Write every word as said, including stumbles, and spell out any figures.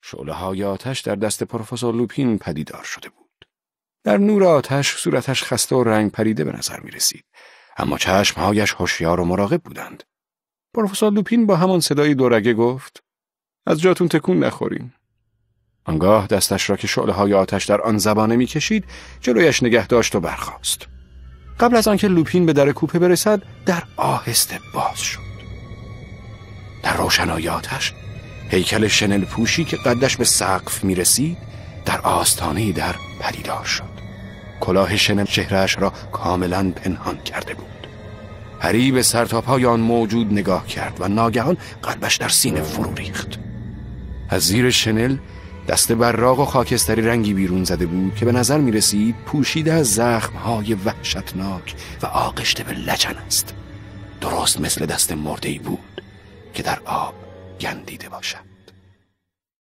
شعله‌های آتش در دست پروفسور لوپین پدیدار شده بود. در نور آتش صورتش خسته و رنگ پریده به نظر می رسید، اما چشمهایش هوشیار و مراقب بودند. پروفسور لوپین با همان صدای دورگه گفت: از جاتون تکون نخورین. آنگاه دستش را که شعله‌های آتش در آن زبانه می کشید جلویش نگه داشت و برخاست. قبل از آنکه لوپین به در کوپه برسد، در آهسته باز شد. در روشنایی آتش هیکل شنل پوشی که قدش به سقف می رسید در آستانه در پدیدار شد. کلاه شنل چهرهش را کاملا پنهان کرده بود. هری به سرتاپای آن موجود نگاه کرد و ناگهان قلبش در سینه فرو ریخت. از زیر شنل دست براق و خاکستری رنگی بیرون زده بود که به نظر می رسید پوشیده از زخمهای وحشتناک و آغشته به لجن است. درست مثل دست مرده‌ای بود که در آب گندیده باشد.